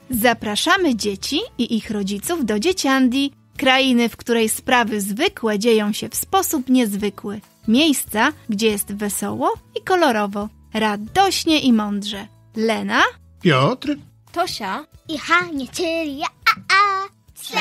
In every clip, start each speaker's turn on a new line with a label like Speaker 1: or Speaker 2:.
Speaker 1: Zapraszamy dzieci i ich rodziców do Dzieciandii, krainy, w której sprawy zwykłe dzieją się w sposób niezwykły. Miejsca, gdzie jest wesoło i kolorowo, radośnie i mądrze. Lena,
Speaker 2: Piotr,
Speaker 3: Tosia
Speaker 4: i Hania, czyli ja. Cześć!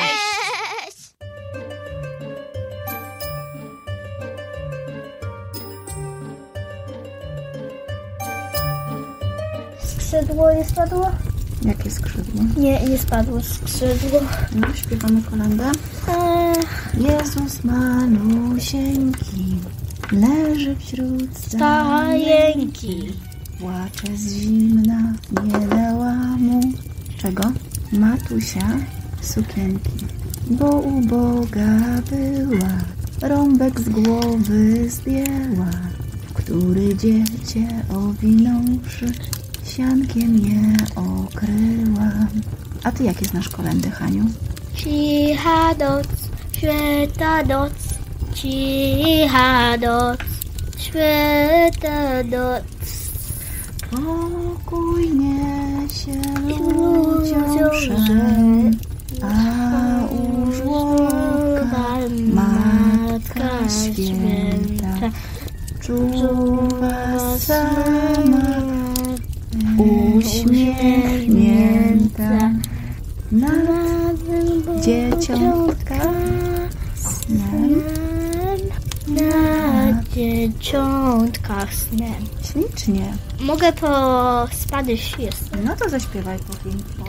Speaker 3: Skrzydło nie spadło?
Speaker 1: jakie skrzydło?
Speaker 3: Nie spadło skrzydło.
Speaker 1: No, śpiewamy kolędę. Jezus malusieńki leży wśród
Speaker 3: Stajenki.
Speaker 1: Płacze z zimna, nie dała mu czego? Matusia sukienki, bo uboga była, rąbek z głowy zdjęła, który dziecię owinąwszy, siankiem je okryła. A ty jakie znasz kolędy, Haniu?
Speaker 3: Cicha noc, święta noc, cicha noc, święta noc.
Speaker 1: Pokój niesie ludziom szan, a u żłobka Matka Święta czuwa sama, uśmiechnięta nad dzieciątka snem.
Speaker 3: Na dzieciątkach snem.
Speaker 1: Ślicznie.
Speaker 3: Mogę po Spanish jest.
Speaker 1: No to zaśpiewaj po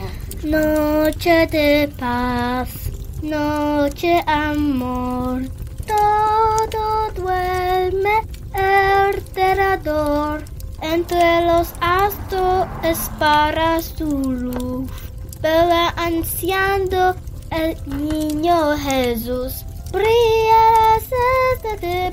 Speaker 3: Noche de paz, noche amor, todo duerme alrededor. Entre los astros es para su luz, balanceando el niño Jesús. Brilla la cesta de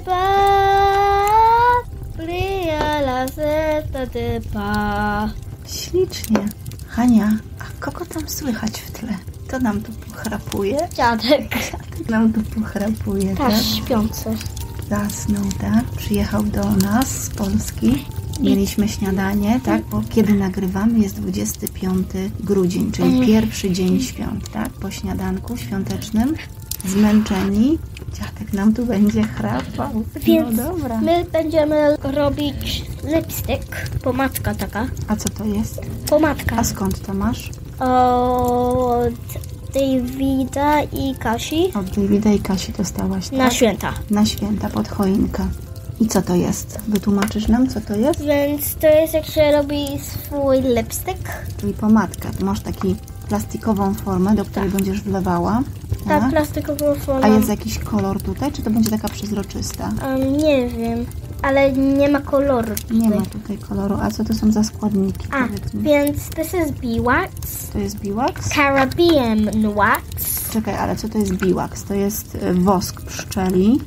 Speaker 3: paz, brilla la cesta de paz.
Speaker 1: Ślicznie. Hania, a kogo tam słychać w tle? To nam tu pochrapuje?
Speaker 3: Dziadek.
Speaker 1: Nam tu pochrapuje, tak?
Speaker 3: Śpiący.
Speaker 1: Zasnął, tak? Przyjechał do nas z Polski. Mieliśmy śniadanie, tak? Bo kiedy nagrywamy jest 25 grudzień, czyli pierwszy dzień świąt, tak? Po śniadanku świątecznym. Zmęczeni. Dziadek nam tu będzie chrapał.
Speaker 3: Więc
Speaker 1: no dobra.
Speaker 3: my będziemy robić lipstick. Pomadka taka.
Speaker 1: A co to jest?
Speaker 3: Pomadka.
Speaker 1: A skąd to masz?
Speaker 3: Od Davida i Kasi.
Speaker 1: Od Davida i Kasi dostałaś, tak?
Speaker 3: Na święta.
Speaker 1: Na święta, pod choinkę. I co to jest? Wytłumaczysz nam, co to jest?
Speaker 3: Więc to jest jak się robi swój lipstick.
Speaker 1: Czyli pomadka. Tu masz taką plastikową formę, do której będziesz wlewała.
Speaker 3: Tak, plastikową formę.
Speaker 1: A jest jakiś kolor tutaj, czy to będzie taka przezroczysta?
Speaker 3: Nie wiem, ale nie ma koloru tutaj.
Speaker 1: Nie ma tutaj koloru. A co to są za składniki? Powiedz mi.
Speaker 3: Więc this is beeswax.
Speaker 1: To jest biwax?
Speaker 3: Caribbean wax.
Speaker 1: Czekaj, ale co to jest biwax? To jest wosk pszczeli.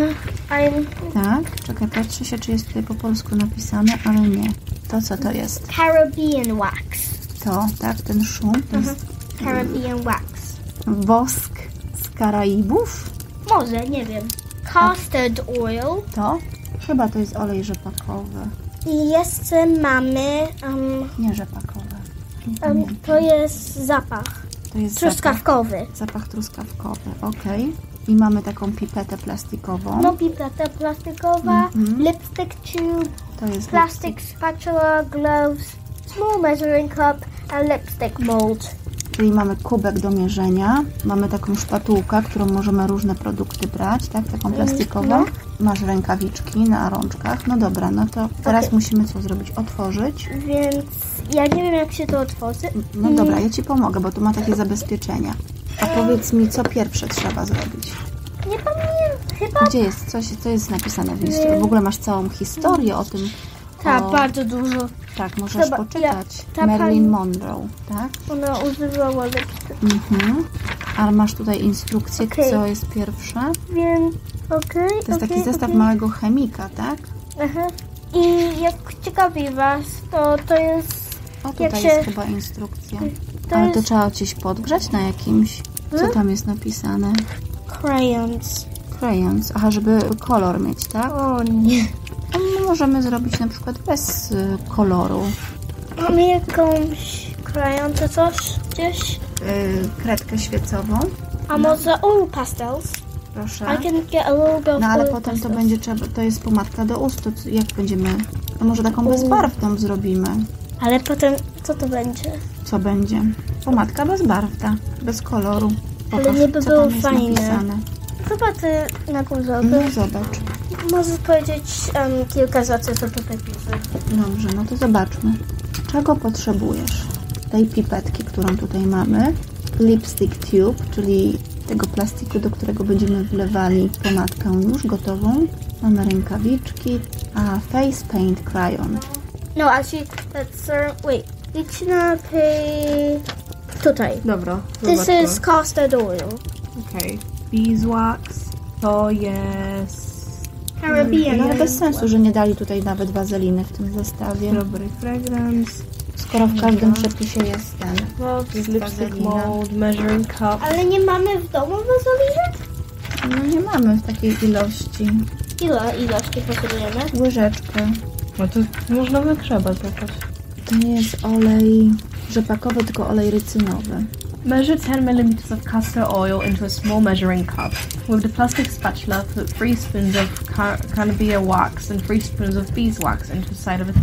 Speaker 1: Tak? Czekaj, patrzę się, czy jest tutaj po polsku napisane, ale nie. To co to jest?
Speaker 3: Caribbean wax.
Speaker 1: To, tak? Ten szum? To jest
Speaker 3: Caribbean wax.
Speaker 1: wosk z Karaibów?
Speaker 3: Może, nie wiem. Custard oil.
Speaker 1: To? Chyba to jest olej rzepakowy.
Speaker 3: I jeszcze mamy...
Speaker 1: Nie rzepakowy.
Speaker 3: to jest zapach.
Speaker 1: To jest
Speaker 3: Truskawkowy.
Speaker 1: Zapach truskawkowy, okej. I mamy taką pipetę plastikową.
Speaker 3: No, pipeta plastikowa, lipstick tube,
Speaker 1: To jest
Speaker 3: plastic spatula, gloves, small measuring cup and lipstick mold.
Speaker 1: Czyli mamy kubek do mierzenia, mamy taką szpatułkę, którą możemy różne produkty brać, tak? Taką plastikową. Masz rękawiczki na rączkach. No dobra, no to teraz musimy co zrobić? Otworzyć.
Speaker 3: Więc ja nie wiem, jak się to otworzy.
Speaker 1: No dobra, ja Ci pomogę, bo tu ma takie zabezpieczenia. A powiedz mi, co pierwsze trzeba zrobić?
Speaker 3: Nie pamiętam, chyba...
Speaker 1: Gdzie jest? Co jest napisane w liście? W ogóle masz całą historię o tym.
Speaker 3: Tak, bardzo dużo.
Speaker 1: Tak, możesz
Speaker 3: Chyba,
Speaker 1: poczytać.
Speaker 3: ta
Speaker 1: Marilyn Monroe, tak?
Speaker 3: Ona używała lipstick.
Speaker 1: Ale masz tutaj instrukcję, co jest pierwsze.
Speaker 3: Więc,
Speaker 1: To jest taki zestaw małego chemika, tak?
Speaker 3: I jak ciekawi Was, to jest...
Speaker 1: O, tutaj
Speaker 3: jak
Speaker 1: jest chyba instrukcja. Ale to trzeba gdzieś podgrzać na jakimś... Co tam jest napisane?
Speaker 3: Crayons.
Speaker 1: Crayons. Aha, żeby kolor mieć, tak?
Speaker 3: O nie.
Speaker 1: A my możemy zrobić na przykład bez koloru.
Speaker 3: Mamy jakąś krajon czy coś gdzieś?
Speaker 1: Kredkę świecową.
Speaker 3: A może oil pastels?
Speaker 1: Proszę.
Speaker 3: I can get a little bit of
Speaker 1: No ale
Speaker 3: oil
Speaker 1: potem to
Speaker 3: pastels.
Speaker 1: będzie trzeba, to jest pomadka do ust, to jak będziemy, no może taką bezbarwną zrobimy.
Speaker 3: Ale potem co to będzie?
Speaker 1: Co będzie? Pomadka bezbarwna, bez koloru.
Speaker 3: Ale
Speaker 1: Pokaż,
Speaker 3: nie by
Speaker 1: co
Speaker 3: było
Speaker 1: tam jest
Speaker 3: fajne.
Speaker 1: napisane.
Speaker 3: Chyba ty na górze.
Speaker 1: No zobacz.
Speaker 3: Możesz powiedzieć kilka rzeczy, co tutaj pisze.
Speaker 1: Dobrze, no to zobaczmy. Czego potrzebujesz? Tej pipetki, którą tutaj mamy. Lipstick tube, czyli tego plastiku, do którego będziemy wlewali pomadkę już gotową. Mamy rękawiczki, a face paint crayon.
Speaker 3: No, actually, that's... wait, idź na tutaj.
Speaker 2: Dobra,
Speaker 3: This
Speaker 2: zobaczmy.
Speaker 3: is castor oil.
Speaker 2: Okej. Beeswax to jest
Speaker 3: Caribbean.
Speaker 1: No ale bez sensu, że nie dali tutaj nawet wazeliny w tym zestawie.
Speaker 2: strawberry fragrance,
Speaker 1: Skoro w każdym przepisie jest ten.
Speaker 2: jest lipstick
Speaker 1: wazolina.
Speaker 2: mold, measuring cup.
Speaker 3: Ale nie mamy w domu wazoliny?
Speaker 1: No nie mamy w takiej ilości.
Speaker 3: Ile ilości potrzebujemy?
Speaker 1: Łyżeczkę.
Speaker 2: No to można wygrzebać jakoś.
Speaker 1: To nie jest olej rzepakowy, tylko olej rycynowy.
Speaker 2: Measure 10 ml of castor oil into a small measuring cup. With the plastic spatula, put 3 spoons of Canabia wax and 3 spoons of beeswax inside of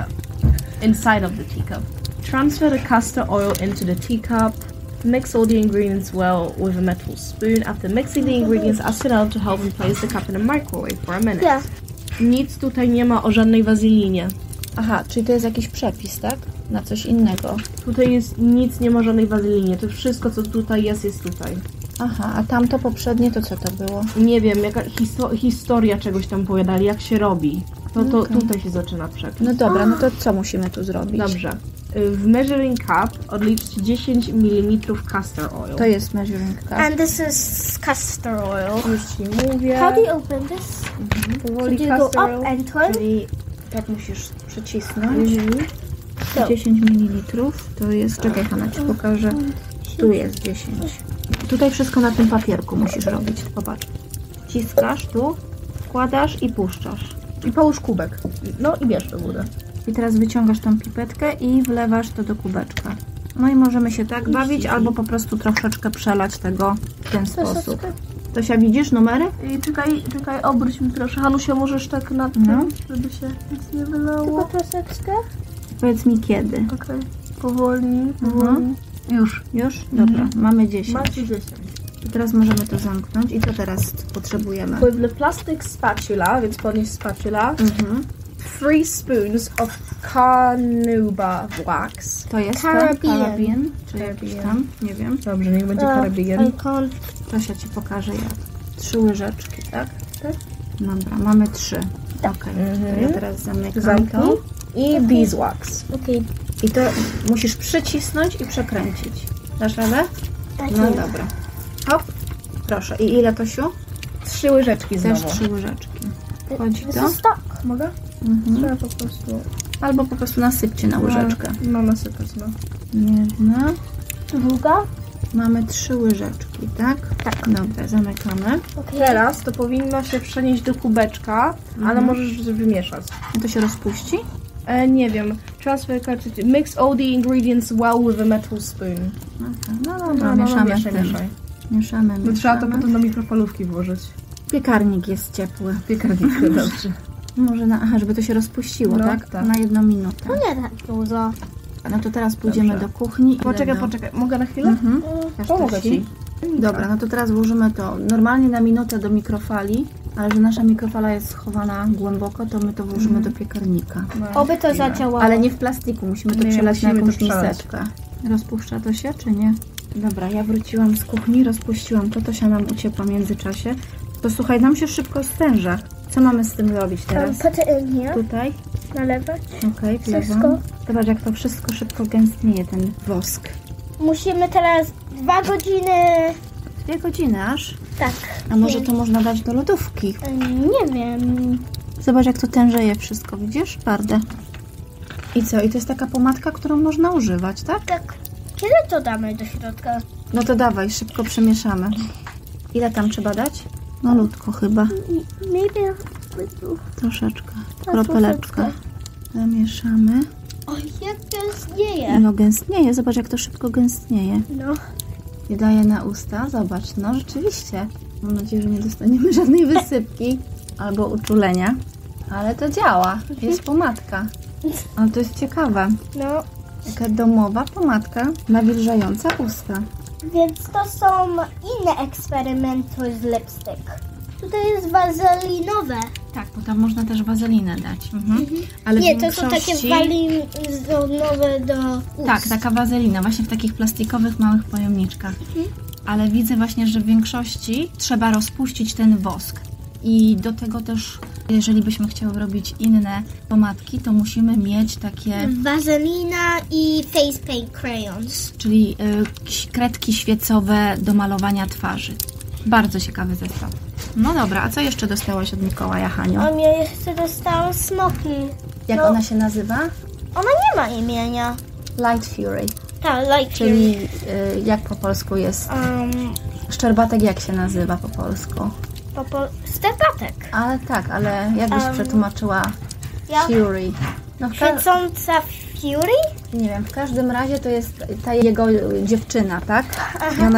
Speaker 2: the teacup. Transfer the castor oil into the teacup. Mix all the ingredients well with a metal spoon. After mixing the ingredients, ask Chanel to help and place the cup in a microwave for a minute.
Speaker 3: Yeah.
Speaker 2: Nic tutaj nie ma o żadnej wazelinie.
Speaker 1: Aha, czyli to jest jakiś przepis, tak? Na coś innego.
Speaker 2: Tutaj jest nic, nie ma żadnej wazelinie. To wszystko, co tutaj jest tutaj.
Speaker 1: Aha, a tamto poprzednie to co to było?
Speaker 2: Nie wiem, jaka historia czegoś tam opowiadali, jak się robi. To
Speaker 1: Okej.
Speaker 2: tutaj się zaczyna przepis.
Speaker 1: No dobra, no to co musimy tu zrobić?
Speaker 2: Dobrze. W measuring cup odliczcie 10 ml castor oil.
Speaker 1: To jest measuring cup.
Speaker 3: And this is castor oil.
Speaker 2: Już ci mówię.
Speaker 3: How do you open this?
Speaker 2: Powoli
Speaker 3: Do you go
Speaker 2: castor
Speaker 3: up
Speaker 2: oil.
Speaker 3: and turn?
Speaker 1: Czyli tak musisz przycisnąć.
Speaker 3: So,
Speaker 1: 10 ml to jest, czekaj Hanna, ci pokażę. Tu jest 10. Tutaj wszystko na tym papierku musisz robić. Popatrz. Wciskasz tu, wkładasz i puszczasz.
Speaker 2: I połóż kubek. No i bierz do góry.
Speaker 1: I teraz wyciągasz tą pipetkę i wlewasz to do kubeczka. No i możemy się tak bawić, albo po prostu troszeczkę przelać tego w ten sposób. Tosia, widzisz numery?
Speaker 2: I czekaj, obróć mi proszę. Hanusia, możesz tak nad tym,
Speaker 1: No.
Speaker 2: żeby się nic nie
Speaker 3: tylko
Speaker 2: wylało.
Speaker 3: troszeczkę.
Speaker 1: Powiedz mi kiedy.
Speaker 2: Okej. Powoli. Już.
Speaker 1: Już? Dobra, mamy 10.
Speaker 2: Masz 10.
Speaker 1: I teraz możemy to zamknąć. I co teraz potrzebujemy?
Speaker 2: With the plastic spatula, więc podnieś spatula. 3 spoons of Carnauba wax.
Speaker 1: To jest
Speaker 3: Caribbean.
Speaker 1: Caribbean, czy jakiś tam, nie wiem.
Speaker 2: Dobrze, niech będzie Caribbean.
Speaker 3: I can't.
Speaker 1: Tosia ci pokaże jak. 3 łyżeczki, tak? Tak. Dobra, mamy 3. Okej, to ja teraz zamykam
Speaker 2: Zamknij.
Speaker 1: to.
Speaker 2: I beeswax.
Speaker 3: Okay.
Speaker 1: I to musisz przycisnąć i przekręcić. Dasz radę? No dobra. Hop. Proszę. I ile, Tosiu?
Speaker 2: 3 łyżeczki
Speaker 1: Też
Speaker 2: znowu.
Speaker 1: 3 łyżeczki. Wchodzi
Speaker 3: This
Speaker 1: to?
Speaker 3: is stuck.
Speaker 2: Mogę? Trzeba po prostu...
Speaker 1: Albo po prostu nasypcie na łyżeczkę.
Speaker 2: No nasypać, no.
Speaker 1: Jedna.
Speaker 3: Druga.
Speaker 1: Mamy 3 łyżeczki, tak? Tak. Dobra, zamykamy.
Speaker 3: Okay.
Speaker 2: Teraz to powinno się przenieść do kubeczka, ale możesz wymieszać.
Speaker 1: To się rozpuści?
Speaker 2: Nie wiem. Transfer cartridge. Mix all the ingredients well with a metal spoon.
Speaker 1: Okay. No dobra, mieszamy
Speaker 2: mieszaj,
Speaker 1: w tym.
Speaker 2: mieszaj.
Speaker 1: Mieszamy,
Speaker 2: No trzeba to
Speaker 1: mieszamy.
Speaker 2: potem do mikrofalówki włożyć.
Speaker 1: Piekarnik jest ciepły.
Speaker 2: Piekarnik, dobrze.
Speaker 1: Może aha, żeby to się rozpuściło,
Speaker 2: No,
Speaker 1: tak?
Speaker 2: tak.
Speaker 1: Na 1 minutę.
Speaker 3: No nie tak dużo.
Speaker 1: No to teraz pójdziemy
Speaker 2: Dobrze.
Speaker 1: do kuchni.
Speaker 2: Poczekaj. Mogę na chwilę?
Speaker 1: Każ
Speaker 2: Pomogę
Speaker 1: Tosi.
Speaker 2: ci.
Speaker 1: Dobra, no to teraz włożymy to normalnie na minutę do mikrofali, ale że nasza mikrofala jest schowana głęboko, to my to włożymy do piekarnika.
Speaker 3: Oby to zadziałało.
Speaker 1: Ale nie w plastiku, musimy to
Speaker 2: Nie,
Speaker 1: przelać na
Speaker 2: musimy to
Speaker 1: jakąś
Speaker 2: przelać.
Speaker 1: miseczkę. Rozpuszcza to się, czy nie? Dobra, ja wróciłam z kuchni, rozpuściłam to, Tosia nam uciekła w międzyczasie. To słuchaj, nam się szybko stęża. Co mamy z tym robić teraz?
Speaker 3: Put it in here.
Speaker 1: Tutaj?
Speaker 3: Nalewać.
Speaker 1: Okej,
Speaker 3: Wszystko.
Speaker 1: wlewam. Zobacz, jak to wszystko szybko gęstnieje, ten wosk.
Speaker 3: Musimy teraz 2 godziny.
Speaker 1: 2 godziny aż.
Speaker 3: Tak.
Speaker 1: A może to można dać do lodówki?
Speaker 3: Nie wiem.
Speaker 1: Zobacz, jak to tężeje wszystko, widzisz? Twarde. I co? I to jest taka pomadka, którą można używać, tak?
Speaker 3: Tak. Kiedy to damy do środka?
Speaker 1: No to dawaj, szybko przemieszamy. Ile tam trzeba dać? Malutko chyba.
Speaker 3: Maybe a little.
Speaker 1: Troszeczkę. Kropeleczkę. Zamieszamy.
Speaker 3: Oj, jak gęstnieje.
Speaker 1: No gęstnieje, zobacz jak to szybko gęstnieje.
Speaker 3: No.
Speaker 1: I daję na usta, zobacz, no rzeczywiście. Mam nadzieję, że nie dostaniemy żadnej wysypki albo uczulenia. Ale to działa, jest pomadka. Ale to jest ciekawe.
Speaker 3: No,
Speaker 1: Taka domowa pomadka nawilżająca usta.
Speaker 3: więc to są inne eksperymenty z lipstick. Tutaj jest wazelinowe.
Speaker 1: Tak, bo tam można też wazelinę dać. Ale
Speaker 3: Nie,
Speaker 1: w
Speaker 3: to są takie
Speaker 1: większości...
Speaker 3: walinowe do ust.
Speaker 1: Tak, taka wazelina, właśnie w takich plastikowych małych pojemniczkach. Ale widzę właśnie, że w większości trzeba rozpuścić ten wosk. I do tego też, jeżeli byśmy chciały robić inne pomadki, to musimy mieć takie,
Speaker 3: Wazelina i face paint crayons.
Speaker 1: czyli kredki świecowe do malowania twarzy. Bardzo ciekawy zestaw. No dobra, a co jeszcze dostałaś od Mikołaja, Haniu?
Speaker 3: A mnie jeszcze dostałam smoki.
Speaker 1: Jak
Speaker 3: no.
Speaker 1: ona się nazywa?
Speaker 3: Ona nie ma imienia.
Speaker 1: Light Fury,
Speaker 3: Tak, like
Speaker 1: czyli jak po polsku jest? Szczerbatek jak się nazywa po polsku?
Speaker 3: Stepatek.
Speaker 1: Ale tak, ale jak byś przetłumaczyła
Speaker 3: Jak?
Speaker 1: Fury? No
Speaker 3: Świecąca Fury?
Speaker 1: nie wiem, w każdym razie to jest ta jego dziewczyna, tak? I ona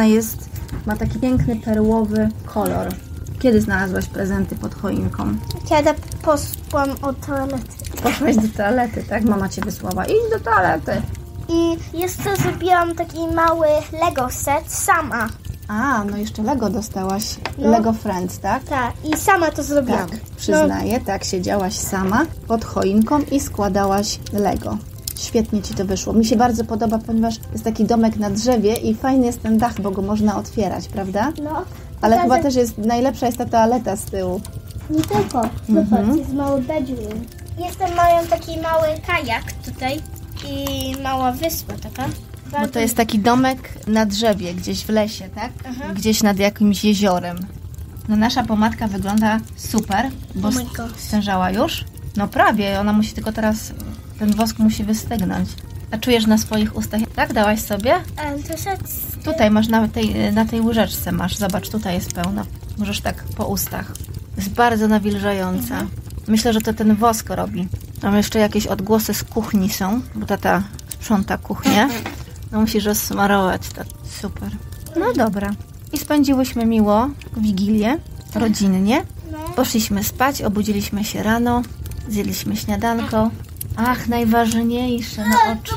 Speaker 1: ma taki piękny perłowy kolor. Kiedy znalazłaś prezenty pod choinką?
Speaker 3: Kiedy poszłam od toalety.
Speaker 1: Poszłaś do toalety, tak? Mama cię wysłała. Idź do toalety.
Speaker 3: I jeszcze zrobiłam taki mały Lego set sama.
Speaker 1: A, no jeszcze Lego dostałaś.
Speaker 3: No.
Speaker 1: Lego Friends, tak?
Speaker 3: Tak, i sama to zrobiłam.
Speaker 1: Tak, przyznaję, tak, siedziałaś sama pod choinką i składałaś Lego. Świetnie ci to wyszło. Mi się bardzo podoba, ponieważ jest taki domek na drzewie i fajny jest ten dach, bo go można otwierać, prawda?
Speaker 3: No.
Speaker 1: Ale chyba też najlepsza jest ta toaleta z tyłu.
Speaker 3: Nie tylko. Zobacz, jest mały bedroom. Jeszcze mają taki mały kajak tutaj i mała wyspa taka.
Speaker 1: Bo to jest taki domek na drzewie, gdzieś w lesie, tak? Gdzieś nad jakimś jeziorem. No nasza pomadka wygląda super, bo
Speaker 3: Oh my gosh.
Speaker 1: stężała już. No prawie, ona musi tylko teraz, ten wosk musi wystygnąć. A czujesz na swoich ustach, tak? Dałaś sobie?
Speaker 3: Troszeczkę.
Speaker 1: Tutaj masz na tej łyżeczce masz, zobacz, tutaj jest pełno. Możesz tak po ustach. Jest bardzo nawilżająca. Myślę, że to ten wosk robi. Tam jeszcze jakieś odgłosy z kuchni są, bo tata sprząta kuchnię. No musisz rozsmarować, to super. No dobra. I spędziłyśmy miło Wigilię, rodzinnie. Poszliśmy spać, obudziliśmy się rano, zjedliśmy śniadanko. Ach, najważniejsze, no oczy.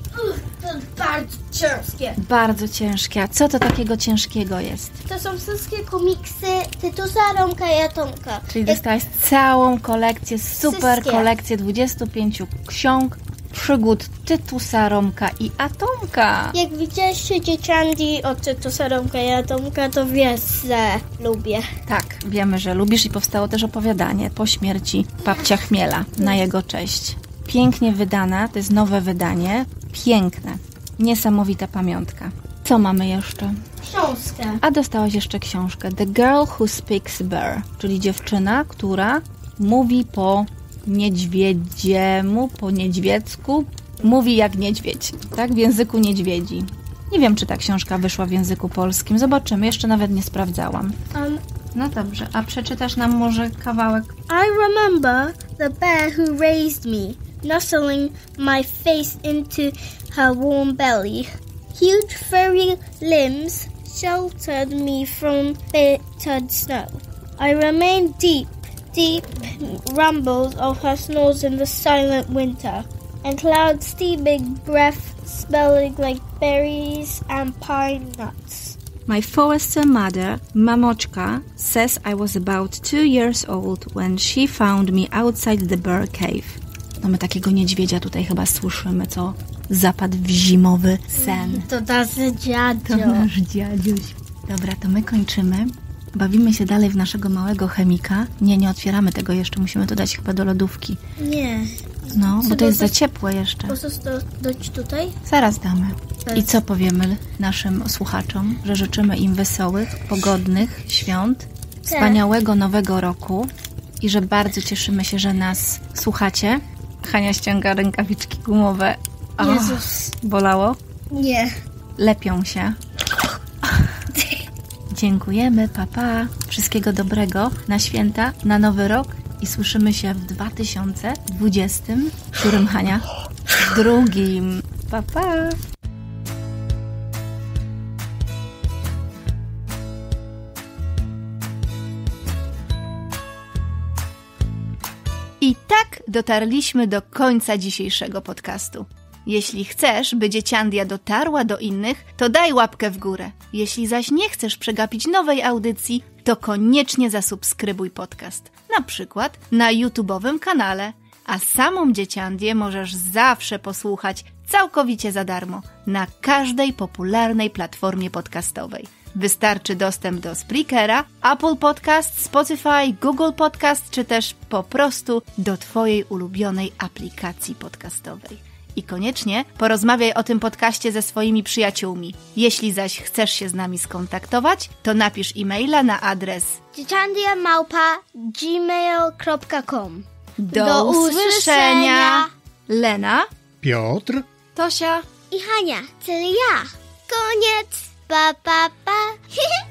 Speaker 3: To bardzo ciężkie.
Speaker 1: Bardzo ciężkie. A co to takiego ciężkiego jest?
Speaker 3: To są wszystkie komiksy Tytusa, Romka i Atomka.
Speaker 1: Czyli dostałaś całą kolekcję, super
Speaker 3: Wszystkie.
Speaker 1: kolekcję 25 ksiąg, przygód Tytusa, Romka i Atomka.
Speaker 3: Jak widzieliście dziecięgi od Tytusa, Romka i Atomka, to wiesz, że lubię.
Speaker 1: Tak, wiemy, że lubisz i powstało też opowiadanie po śmierci babcia Chmiela na jego cześć. Pięknie wydane, to jest nowe wydanie, piękne, niesamowita pamiątka. Co mamy jeszcze?
Speaker 3: Książkę.
Speaker 1: A dostałaś jeszcze książkę The Girl Who Speaks Bear, czyli dziewczyna, która mówi po niedźwiedziemu, po niedźwiecku, mówi jak niedźwiedź, tak? W języku niedźwiedzi. Nie wiem, czy ta książka wyszła w języku polskim. Zobaczymy, jeszcze nawet nie sprawdzałam. No dobrze, a przeczytasz nam może kawałek?
Speaker 3: I remember the bear who raised me, nuzzling my face into her warm belly. Huge furry limbs sheltered me from bitter snow. I remained deep rumbles of her snores in the silent winter, and loud steaming breath smelling like berries and pine nuts.
Speaker 1: My foster mother, Mamochka, says I was about 2 years old when she found me outside the bear cave. No my takiego niedźwiedzia tutaj chyba słyszymy, co zapadł w zimowy sen.
Speaker 3: To nasz dziadzio.
Speaker 1: To nasz dziadziuś. Dobra, to my kończymy. Bawimy się dalej w naszego małego chemika. Nie otwieramy tego jeszcze, musimy to dać chyba do lodówki.
Speaker 3: Nie.
Speaker 1: No, bo
Speaker 3: Co
Speaker 1: to jest
Speaker 3: to
Speaker 1: za ciepłe jeszcze.
Speaker 3: Możesz to dać tutaj?
Speaker 1: Zaraz damy. I co powiemy naszym słuchaczom? Że życzymy im wesołych, pogodnych świąt, wspaniałego nowego roku i że bardzo cieszymy się, że nas słuchacie. Hania ściąga rękawiczki gumowe. O,
Speaker 3: Jezus.
Speaker 1: bolało?
Speaker 3: Nie.
Speaker 1: Lepią się. Dziękujemy, papa. Wszystkiego dobrego na święta, na nowy rok i słyszymy się w 2020. Którym, Hania? drugim. Pa, pa! I tak dotarliśmy do końca dzisiejszego podcastu. Jeśli chcesz, by Dzieciandia dotarła do innych, to daj łapkę w górę. Jeśli zaś nie chcesz przegapić nowej audycji, to koniecznie zasubskrybuj podcast. Na przykład na YouTube'owym kanale. A samą Dzieciandię możesz zawsze posłuchać całkowicie za darmo na każdej popularnej platformie podcastowej. Wystarczy dostęp do Spreakera, Apple Podcast, Spotify, Google Podcast, czy też po prostu do Twojej ulubionej aplikacji podcastowej. I koniecznie porozmawiaj o tym podcaście ze swoimi przyjaciółmi. Jeśli zaś chcesz się z nami skontaktować, to napisz e-maila na adres
Speaker 3: dzieciandia@gmail.com.
Speaker 1: Do usłyszenia! Lena,
Speaker 5: Piotr.
Speaker 1: Tosia
Speaker 3: I Hania, czyli ja. Koniec. Pa, pa, pa.